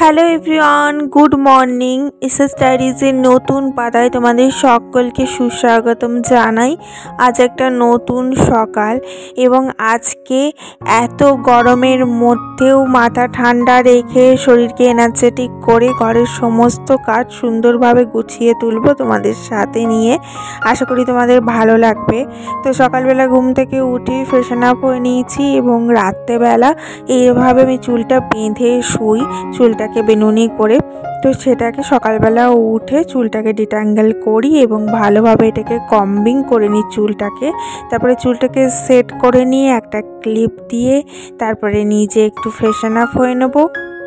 Hello everyone, good morning. SS ডায়েরিজের নতুন পাতায় তোমাদের সকলকে সুস্বাগতম জানাই। আজ একটা নতুন সকাল এবং আজকে এত গরমের মধ্যেও মাথা ঠান্ডা রেখে শরীরকে এনার্জেটিক করে ঘরের সমস্ত কাজ সুন্দরভাবে গুছিয়ে তুলবো তোমাদের সাথে নিয়ে। আশা করি তোমাদের ভালো লাগবে। তো সকালবেলা ঘুম থেকে উঠে ফ্রেশন আপ হয়ে নিয়েছি এবং রাত্রেবেলা এইভাবে আমি চুলটা বেঁধে শুই, চুলটাকে বেনুনি করে। তো সেটাকে সকালবেলা উঠে চুলটাকে ডিট্যাঙ্গেল করি এবং ভালোভাবে এটাকে কম্বিং করে নিই চুলটাকে। তারপরে চুলটাকে সেট করে নিয়ে একটা ক্লিপ দিয়ে তারপরে নিজে একটু ফ্রেশন আপ হয়ে নেব।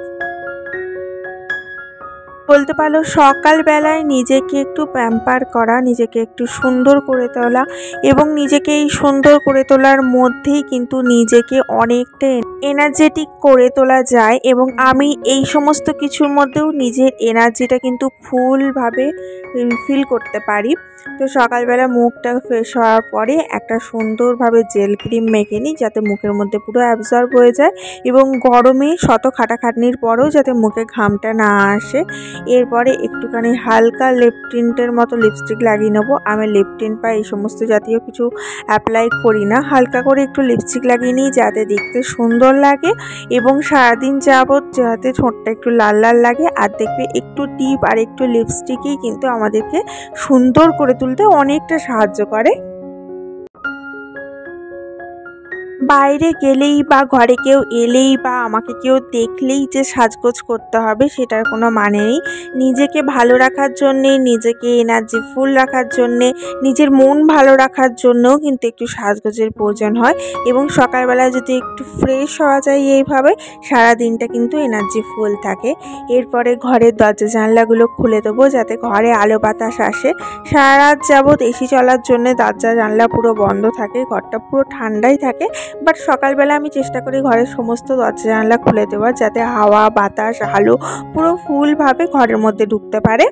বলতে পারো সকালবেলায় নিজেকে একটু প্যাম্পার করা, নিজেকে একটু সুন্দর করে তোলা এবং নিজেকে এই সুন্দর করে তোলার মধ্যেই কিন্তু নিজেকে অনেকটা এনার্জেটিক করে তোলা যায় এবং আমি এই সমস্ত কিছুর মধ্যেও নিজের এনার্জিটা কিন্তু ফুলভাবে ফিল করতে পারি। তো সকালবেলা মুখটা ফ্রেশ হওয়ার পরে একটা সুন্দরভাবে জেল ক্রিম মেখে নিই যাতে মুখের মধ্যে পুরো অ্যাবজর্ব হয়ে যায় এবং গরমে শত খাটাখাটনির পরেও যাতে মুখে ঘামটা না আসে। এরপরে একটুখানি হালকা লিপ টিন্টের মতো লিপস্টিক লাগিয়ে নেবো। আমি লিপ টিন্ট বা এই সমস্ত জাতীয় কিছু অ্যাপ্লাই করি না, হালকা করে একটু লিপস্টিক লাগিয়ে নিই যাতে দেখতে সুন্দর লাগে এবং সারাদিন যাবত যাতে ঠোঁটটা একটু লাল লাল লাগে। আর দেখবে একটু টিপ আর একটু লিপস্টিকই কিন্তু আমাদেরকে সুন্দর করে তুলতে অনেকটা সাহায্য করে। বাইরে গেলেই বা ঘরে কেউ এলেই বা আমাকে কেউ দেখলেই যে সাজগোজ করতে হবে সেটার কোনো মানে নেই। নিজেকে ভালো রাখার জন্যে, নিজেকে এনার্জিফুল রাখার জন্যে, নিজের মন ভালো রাখার জন্যও কিন্তু একটু সাজগোজের প্রয়োজন হয় এবং সকালবেলা যদি একটু ফ্রেশ হওয়া যায় এইভাবে সারা দিনটা কিন্তু এনার্জিফুল থাকে। এরপরে ঘরের দরজা জানলাগুলো খুলে দেবো যাতে ঘরে আলো বাতাস আসে। সারা রাত যাবৎ এসি চলার জন্য দরজা জানলা পুরো বন্ধ থাকে, ঘরটা পুরো ঠান্ডাই থাকে। বাট সকালবেলা আমি চেষ্টা করি ঘরের সমস্ত দরজা জানলা খুলে দেওয়ার যাতে হাওয়া বাতাস আলো পুরো ফুলভাবে ঘরের মধ্যে ঢুকতে পারে।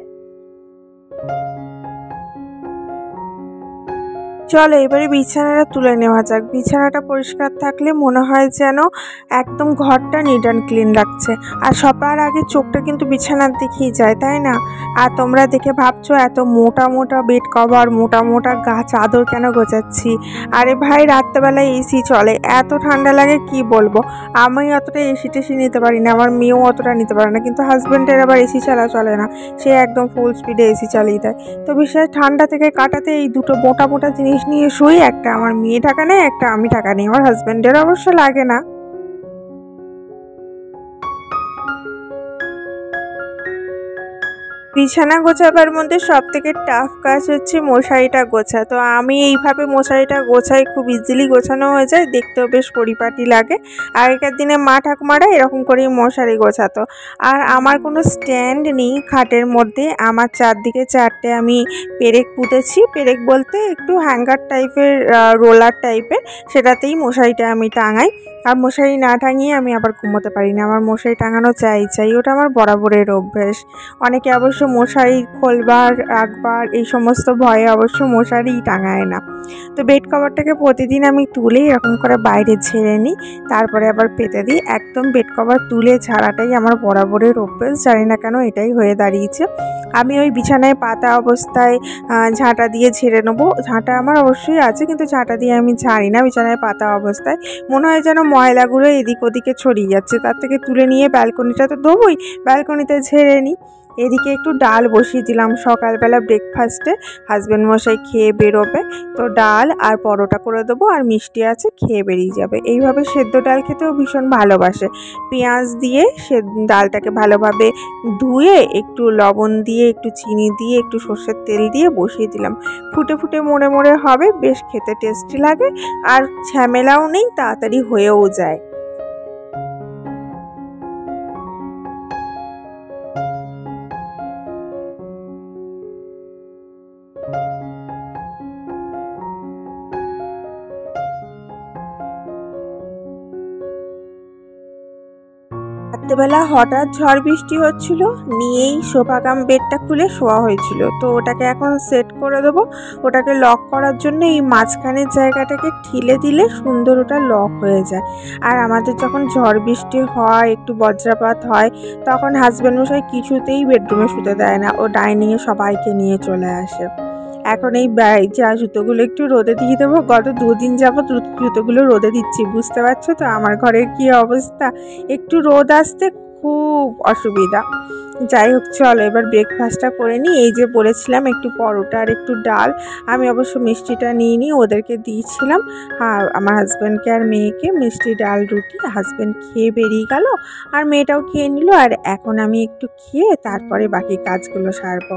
চলো এবারে বিছানাটা তুলে নেওয়া যাক। বিছানাটা পরিষ্কার থাকলে মনে হয় যেন একদম ঘরটা নিট অ্যান্ড ক্লিন লাগছে। আর সবার আগে চোখটা কিন্তু বিছানার দিকেই যায়, তাই না? আর তোমরা দেখে ভাবছো এত মোটা মোটা বেড কভার, মোটা মোটা চাদর কেন গোছাচ্ছি। আরে ভাই, রাত্রেবেলায় এসি চলে, এত ঠান্ডা লাগে কি বলবো। আমি অতটা এসি টেসি নিতে পারি না, আমার মেয়েও অতটা নিতে পারে না, কিন্তু হাজব্যান্ডের আবার এসি চালা চলে না, সে একদম ফুল স্পিডে এসি চালিয়ে দেয়। তো বিশেষ ঠান্ডা থেকে কাটাতে এই দুটো মোটা মোটা জিনিস নিয়ে শুই। একটা আমার মেয়ে ঢাকা নেয়, একটা আমি ঢাকা নিই। আমার হাজব্যান্ডের অবশ্য লাগে না। বিছানা গোছাবার মধ্যে সবথেকে টাফ কাজ হচ্ছে মশারিটা গোছা। তো আমি এইভাবে মশারিটা গোছাই, খুব ইজিলি গোছানো হয়ে যায়, দেখতেও বেশ পরিপাটি লাগে। আগেকার দিনে মা ঠাকুমারা এরকম করেই মশারি গোছাতো। আর আমার কোনো স্ট্যান্ড নেই খাটের মধ্যে, আমার চারদিকে চারটে আমি পেরেক পুঁতেছি। পেরেক বলতে একটু হ্যাঙ্গার টাইপের, রোলার টাইপের, সেটাতেই মশারিটা আমি টাঙাই। আর মশারি না টাঙিয়ে আমি আবার ঘুমোতে পারি না, আমার মশারি টাঙানো চাই, ওটা আমার বরাবরের অভ্যেস। অনেকে অবশ্য মশারি খোলবার রাখবার এই সমস্ত ভয়ে অবশ্য মশারি টাঙায় না। তো বেড কভারটাকে প্রতিদিন আমি তুলে এরকম করে বাইরে ঝেড়ে নিই, তারপরে আবার পেতে দিই। একদম বেড কভার তুলে ঝাড়াটাই আমার বরাবরের অভ্যেস, জানি না কেন এটাই হয়ে দাঁড়িয়েছে। আমি ওই বিছানায় পাতা অবস্থায় ঝাঁটা দিয়ে ঝেড়ে নেবো। ঝাঁটা আমার অবশ্যই আছে, কিন্তু ঝাঁটা দিয়ে আমি ঝাড়ি না বিছানায় পাতা অবস্থায়। মনে হয় যেন ময়লাগুলো এদিক ওদিকে ছড়িয়ে যাচ্ছে, তার থেকে তুলে নিয়ে ব্যালকনিটা তো দেবোই, ব্যালকনিতে ঝেড়ে নিই। এদিকে একটু ডাল বসিয়ে দিলাম সকালবেলা ব্রেকফাস্টে, হাজব্যান্ড মশাই খেয়ে বেরোবে, তো ডাল আর পরোটা করে দেবো, আর মিষ্টি আছে, খেয়ে বেরিয়ে যাবে। এইভাবে সেদ্ধ ডাল খেতেও ভীষণ ভালোবাসে। পেঁয়াজ দিয়ে সে ডালটাকে ভালোভাবে ধুয়ে একটু লবণ দিয়ে একটু চিনি দিয়ে একটু সর্ষের তেল দিয়ে বসিয়ে দিলাম। ফুটে ফুটে মোড়ে মোড়ে হবে, বেশ খেতে টেস্টি লাগে আর ঝামেলাও নেই, তাড়াতাড়ি হয়েও যায়। রাত্রেবেলা হঠাৎ ঝড় বৃষ্টি হচ্ছিল, নিয়েই সোফা কাম বেডটা খুলে শোয়া হয়েছিল। তো ওটাকে এখন সেট করে দেবো। ওটাকে লক করার জন্য এই মাঝখানের জায়গাটাকে ঠেলে দিলে সুন্দর ওটা লক হয়ে যায়। আর আমাদের যখন ঝড় বৃষ্টি হয়, একটু বজ্রপাত হয়, তখন হাজব্যান্ড মশাই কিছুতেই বেডরুমে শুতে দেয় না, ও ডাইনিংয়ে সবাইকে নিয়ে চলে আসে। এখন এই যা জুতোগুলো একটু রোদে দিয়ে দেবো। গত 2 দিন যাবত জুতোগুলো রোদে দিচ্ছি, বুঝতে পারছো তো আমার ঘরের কি অবস্থা। একটু রোদ আসতে খুব অসুবিধা। যাই হোক, চলো এবার ব্রেকফাস্টটা করে নিই। এই যে বলেছিলাম একটু পরোটা আর একটু ডাল, আমি অবশ্য মিষ্টিটা নিয়ে ওদেরকে দিয়েছিলাম। আর আমার হাজব্যান্ডকে আর মেয়েকে মিষ্টি ডাল রুটি। হাজব্যান্ড খেয়ে বেরিয়ে গেল, আর মেয়েটাও খেয়ে নিল। আর এখন আমি একটু খেয়ে তারপরে বাকি কাজগুলো সারবো।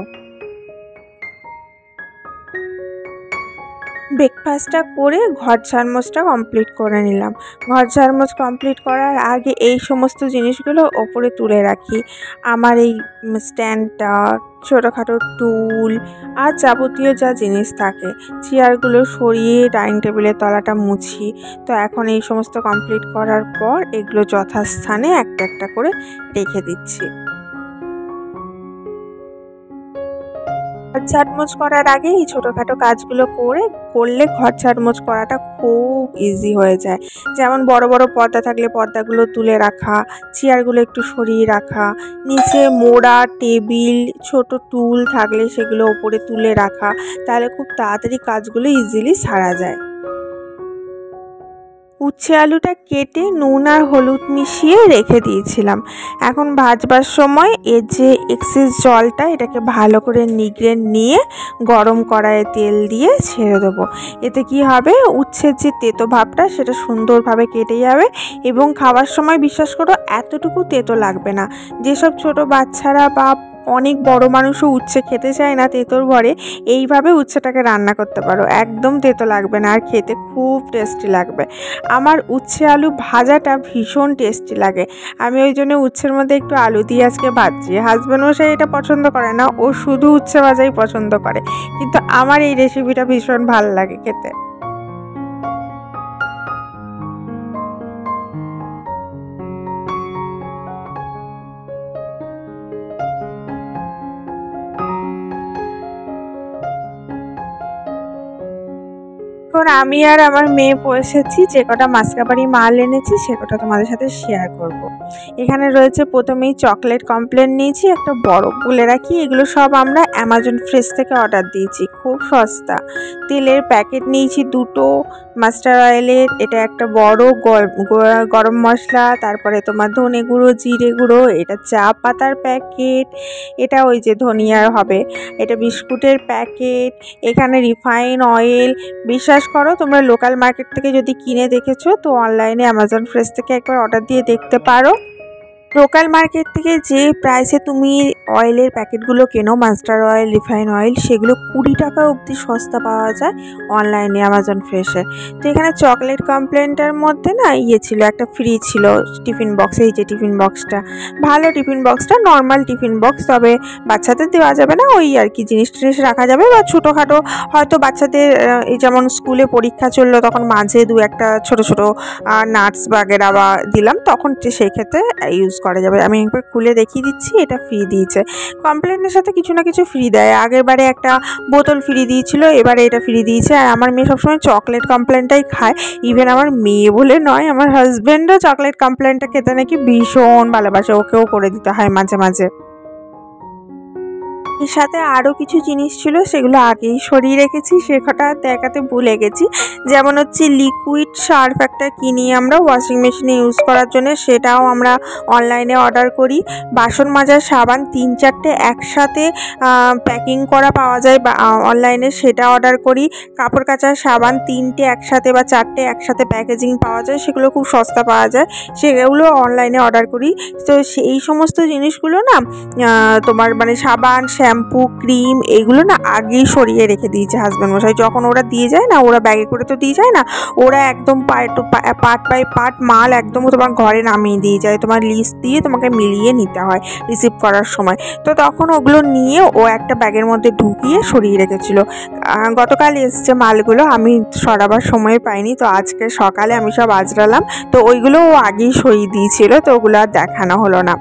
ব্রেকফাস্টটা করে ঘর ঝাড়মোছটা কমপ্লিট করে নিলাম। ঘর ঝাড়মোছ কমপ্লিট করার আগে এই সমস্ত জিনিসগুলো ওপরে তুলে রাখি। আমার এই স্ট্যান্ডটা, ছোটোখাটো টুল আর যাবতীয় যা জিনিস থাকে, চেয়ারগুলো সরিয়ে ডাইনিং টেবিলের তলাটা মুছি। তো এখন এই সমস্ত কমপ্লিট করার পর এগুলো যথাস্থানে একটা একটা করে রেখে দিচ্ছি। ঘর ঝাড়মোছ করার আগে এই ছোটোখাটো কাজগুলো করলে ঘর ঝাড়মোছ করাটা খুব ইজি হয়ে যায়। যেমন বড় বড় পর্দা থাকলে পর্দাগুলো তুলে রাখা, চেয়ারগুলো একটু সরিয়ে রাখা, নিচে মোড়া টেবিল, ছোট টুল থাকলে সেগুলো ওপরে তুলে রাখা, তাহলে খুব তাড়াতাড়ি কাজগুলো ইজিলি সারা যায়। উচ্ছে আলুটা কেটে নুন আর হলুদ মিশিয়ে রেখে দিয়েছিলাম। এখন ভাজবার সময় এর যে এক্সেস জলটা, এটাকে ভালো করে নিগড়ে নিয়ে গরম কড়াইয়ে তেল দিয়ে ছেড়ে দেবো। এতে কি হবে, উচ্ছের যে তেতো ভাবটা সেটা সুন্দরভাবে কেটে যাবে, এবং খাওয়ার সময় বিশ্বাস করো এতটুকু তেতো লাগবে না। যেসব ছোট বাচ্চারা বা অনেক বড় মানুষও উচ্ছে খেতে চায় না তেতোর ভরে, এইভাবে উচ্ছেটাকে রান্না করতে পারো, একদম তেতো লাগবে না, আর খেতে খুব টেস্টি লাগবে। আমার উচ্ছে আলু ভাজাটা ভীষণ টেস্টি লাগে। আমি ওই জন্য উচ্ছের মধ্যে একটু আলু দিয়ে আজকে ভাজছি। হাজব্যান্ড মশাই এটা পছন্দ করে না, ও শুধু উচ্ছে ভাজাই পছন্দ করে, কিন্তু আমার এই রেসিপিটা ভীষণ ভালো লাগে খেতে। এখন আমি আর আমার মেয়ে বসেছি, যে কটা মাসকাবারি মাল এনেছি সে কটা তোমাদের সাথে শেয়ার করব। এখানে রয়েছে প্রথমেই চকলেট কমপ্লেন নিয়েছি একটা বড়, বলে রাখি এগুলো সব আমরা অ্যামাজন ফ্রেশ থেকে অর্ডার দিয়েছি, খুব সস্তা। তেলের প্যাকেট নিয়েছি 2টো, মাস্টার অয়েলের এটা একটা বড়, গরম মশলা, তারপরে তোমার ধনে গুঁড়ো, জিরে গুঁড়ো, এটা চা পাতার প্যাকেট, এটা ওই যে ধনিয়ার হবে, এটা বিস্কুটের প্যাকেট, এখানে রিফাইন অয়েল। বিশ্বাস করো তোমরা লোকাল মার্কেট থেকে যদি কিনে দেখেছো তো অনলাইনে অ্যামাজন ফ্রেশ থেকে একবার অর্ডার দিয়ে দেখতে পারো। লোকাল মার্কেট থেকে যে প্রাইসে তুমি অয়েলের প্যাকেটগুলো কেনো, মাস্টার অয়েল, রিফাইন অয়েল, সেগুলো 20 টাকা অবধি সস্তা পাওয়া যায় অনলাইনে অ্যামাজন ফ্রেশে। তো এখানে চকলেট কমপ্লেনটার মধ্যে না ছিল, একটা ফ্রি ছিল টিফিন বক্স। এই যে টিফিন বক্সটা, ভালো টিফিন বক্সটা, নর্মাল টিফিন বক্স, তবে বাচ্চাদের দেওয়া যাবে না, ওই আর কি জিনিস টিনিস রাখা যাবে, বা ছোটোখাটো হয়তো বাচ্চাদের এই যেমন স্কুলে পরীক্ষা চললো তখন মাঝে 2-1টা ছোটো ছোটো নাটস বাগেরা বা দিলাম, তখন সেই ক্ষেত্রে ইউজ করা যাবে। আমি একবার খুলে দেখিয়ে দিচ্ছি, এটা ফ্রি দিয়েছে। কমপ্লেনের সাথে কিছু না কিছু ফ্রি দেয়, আগের বারে একটা বোতল ফ্রি দিয়েছিল, এবারে এটা ফ্রি দিয়েছে। আর আমার মেয়ে সবসময় চকলেট কমপ্লেনটাই খায়, ইভেন আমার মেয়ে বলে নয়, আমার হাজব্যান্ডও চকলেট কমপ্লেনটা খেতে নাকি ভীষণ ভালোবাসে, ওকেও করে দিতে হয় মাঝে মাঝে। এর সাথে আরও কিছু জিনিস ছিল, সেগুলো আগেই সরিয়ে রেখেছি, সে কটা দেখাতে ভুলে গেছি। যেমন হচ্ছে লিকুইড সার্ফ একটা কিনি আমরা ওয়াশিং মেশিনে ইউজ করার জন্য, সেটাও আমরা অনলাইনে অর্ডার করি। বাসন মাজার সাবান 3-4টে একসাথে প্যাকিং করা পাওয়া যায় বা অনলাইনে, সেটা অর্ডার করি। কাপড় কাচার সাবান 3টে একসাথে বা 4টে একসাথে প্যাকেজিং পাওয়া যায়, সেগুলো খুব সস্তা পাওয়া যায়, সেগুলো অনলাইনে অর্ডার করি। তো সেই সমস্ত জিনিসগুলো না তোমার মানে সাবান, শ্যাম্পু ক্রিম এগুলো না আগেই সরিয়ে রেখে দিয়েছে হাজব্যান্ড মশাই। যখন ওরা দিয়ে যায় না, ওরা ব্যাগে করে তো দিয়ে যায় না, ওরা একদম পার্ট বাই পার্ট মাল একদম তোমার ঘরে নামিয়ে দিয়ে যায়, তোমার লিস্ট দিয়ে তোমাকে মিলিয়ে নিতে হয় রিসিভ করার সময়। তো তখন ওগুলো নিয়ে ও একটা ব্যাগের মধ্যে ঢুকিয়ে সরিয়ে রেখেছিল। গতকাল এসছে মালগুলো, আমি সরাবার সময় পাইনি, তো আজকে সকালে আমি সব আজরালাম। তো ওইগুলো ও আগেই সরিয়ে দিয়েছিল, তো ওগুলো আর দেখানো হলো না।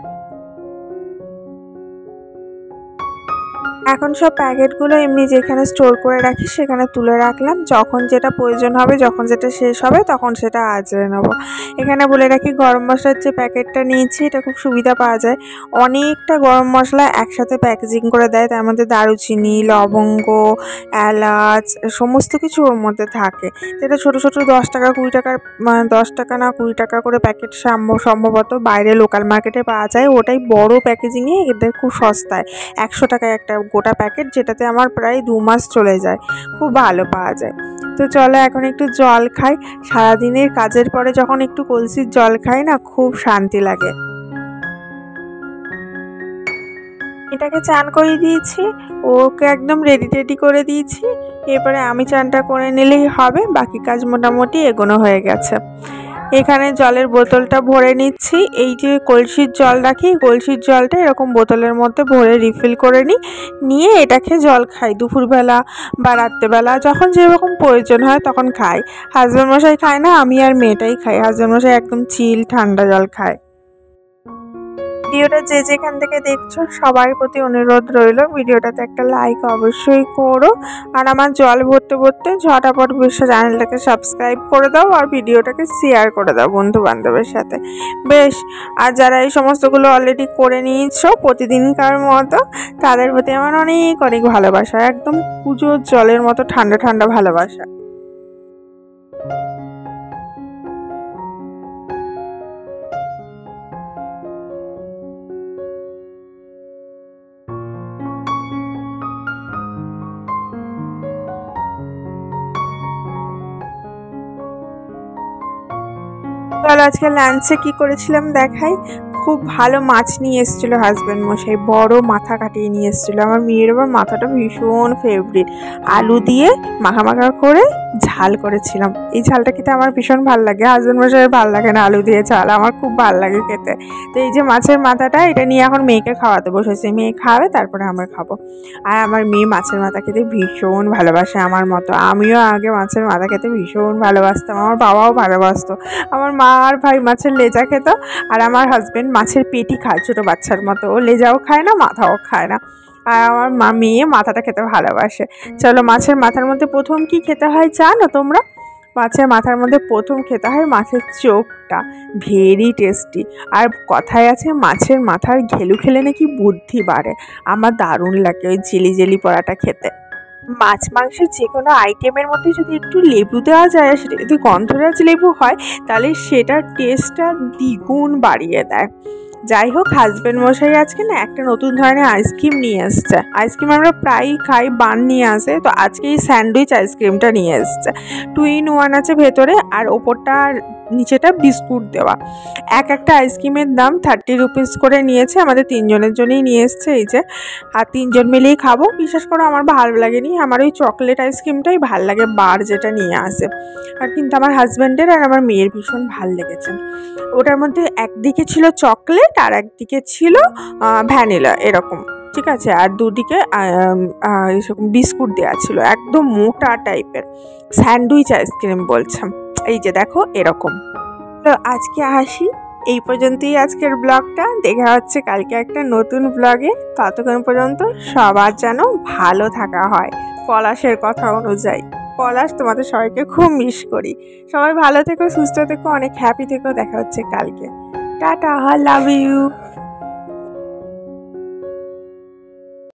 এখন সব প্যাকেটগুলো এমনি যেখানে স্টোর করে রাখি সেখানে তুলে রাখলাম, যখন যেটা প্রয়োজন হবে, যখন যেটা শেষ হবে তখন সেটা আজরে নেব। এখানে বলে রাখি গরম মশলার যে প্যাকেটটা নিয়েছি এটা খুব সুবিধা পাওয়া যায়, অনেকটা গরম মশলা একসাথে প্যাকেজিং করে দেয়, তার মধ্যে দারুচিনি, লবঙ্গ, এলাচ সমস্ত কিছু ওর মধ্যে থাকে। যেটা ছোটো ছোটো 10 টাকা 20 টাকার 10 টাকা না 20 টাকা করে প্যাকেট সম্ভবত বাইরে লোকাল মার্কেটে পাওয়া যায়, ওটাই বড় প্যাকেজিংয়ে এদের খুব সস্তায় 100 টাকায় একটা গোটা প্যাকেট, যেটাতে আমার প্রায় 2 মাস চলে যায়, খুব ভালো পাওয়া যায়। তো চলো এখন একটু জল খাই, সারাদিনের কাজের পরে যখন একটু কলসির জল খাই না খুব শান্তি লাগে। এটাকে চান করে দিয়েছি, ওকে একদম রেডি করে দিয়েছি, এরপরে আমি চানটা করে নিলেই হবে, বাকি কাজ মোটামুটি এগোনো হয়ে গেছে। এখানে জলের বোতলটা ভরে নিচ্ছি, এই যে কলসির জল রাখি, কলসির জলটা এরকম বোতলের মধ্যে ভরে রিফিল করে নিয়ে এটাকে জল খাই দুপুরবেলা বা রাত্রেবেলা, যখন যেরকম প্রয়োজন হয় তখন খাই। হাজব্যান্ড মশাই খায় না, আমি আর মেয়েটাই খাই, হাজব্যান্ড মশাই একদম চিল ঠান্ডা জল খায়। ভিডিওটা যে যেখান থেকে দেখছো সবার প্রতি অনুরোধ রইল, ভিডিওটাতে একটা লাইক অবশ্যই করো, আর আমার জল ভরতে ভরতে ঝটাপট চ্যানেলটাকে সাবস্ক্রাইব করে দাও, আর ভিডিওটাকে শেয়ার করে দাও বন্ধু বান্ধবের সাথে। বেশ, আর যারা এই সমস্তগুলো অলরেডি করে নিয়েছো প্রতিদিনকার মতো, তাদের প্রতি আমার অনেক অনেক ভালোবাসা, একদম পুজোর জলের মতো ঠান্ডা ঠান্ডা ভালোবাসা। চলো আজকে লাঞ্চে কি করেছিলাম দেখাই। খুব ভালো মাছ নিয়ে এসেছিলো হাজব্যান্ড মশাই, বড় মাথা কাটিয়ে নিয়ে এসেছিলো, আমার মেয়ের আবার মাথাটা ভীষণ ফেভারিট। আলু দিয়ে মাখা মাখা করে ঝাল করেছিলাম, এই ঝালটা খেতে আমার ভীষণ ভালো লাগে, হাজব্যান্ড মশাইয়ের ভালো লাগে না আলু দিয়ে ঝাল, আমার খুব ভালো লাগে খেতে। তো এই যে মাছের মাথাটা এটা নিয়ে এখন মেয়েকে খাওয়াতে বসেছি, মেয়ে খাবে তারপরে আমরা খাবো। আর আমার মেয়ে মাছের মাথা খেতে ভীষণ ভালোবাসে আমার মতো, আমিও আগে মাছের মাথা খেতে ভীষণ ভালোবাসতাম, আমার বাবাও ভালোবাসতো। আমার মা আর ভাই মাছের লেজা খেত, আর আমার হাজব্যান্ড মাছের পেটি খায় ছোটো বাচ্চার মতো, ও লেজাও খায় না মাথাও খায় না, আর আমার মেয়ে মাথাটা খেতে ভালোবাসে। চলো মাছের মাথার মধ্যে প্রথম কি খেতে হয় জানো তোমরা? মাছের মাথার মধ্যে প্রথম খেতে হয় মাছের চোখটা, ভেরি টেস্টি। আর কথায় আছে মাছের মাথার ঘেলু খেলে নাকি বুদ্ধি বাড়ে, আমার দারুণ লাগে ওই জেলি জেলি পড়াটা খেতে। মাছ মাংসের যে কোনো আইটেমের মধ্যে যদি একটু লেবু দেওয়া যায়, সেটা যদি গন্ধরাজ লেবু হয় তাহলে সেটার টেস্টটা দ্বিগুণ বাড়িয়ে দেয়। যাই হোক, হাজব্যান্ড মশাই আজকে না একটা নতুন ধরনের আইসক্রিম নিয়ে এসছে, আইসক্রিম আমরা প্রায়ই খাই, বান নিয়ে আসে, তো আজকে এই স্যান্ডউইচ আইসক্রিমটা নিয়ে এসছে। 2 in 1 আছে ভেতরে, আর ওপরটা নিচেটা বিস্কুট দেওয়া। একটা আইসক্রিমের দাম 30 রুপিস করে নিয়েছে, আমাদের 3 জনের জন্যই নিয়ে এসছে এই যে, আর 3 জন মিলেই খাবো। বিশেষ করে আমার ভালো লাগেনি, আমার ওই চকলেট আইসক্রিমটাই ভাল লাগে, বার যেটা নিয়ে আসে, আর কিন্তু আমার হাজব্যান্ডের আর আমার মেয়ের ভীষণ ভাল লেগেছে। ওটার মধ্যে একদিকে ছিল চকলেট আর একদিকে ছিল ভ্যানিলা এরকম, ঠিক আছে, আর দুদিকে এরকম বিস্কুট দেওয়া ছিল, একদম মোটা টাইপের স্যান্ডউইচ আইসক্রিম বলছে। এই যে দেখো এরকম। তো আজকে আসি, এই পর্যন্তই আজকের ব্লগটা, দেখা হচ্ছে কালকে একটা নতুন ব্লগে। ততক্ষণ পর্যন্ত সবার যেন ভালো থাকা হয় পলাশের কথা অনুযায়ী। পলাশ, তোমাদের সবাইকে খুব মিস করি, সবাই ভালো থেকো, সুস্থ থেকো, অনেক হ্যাপি থেকো, দেখা হচ্ছে কালকে, টাটা, লাভ ইউ।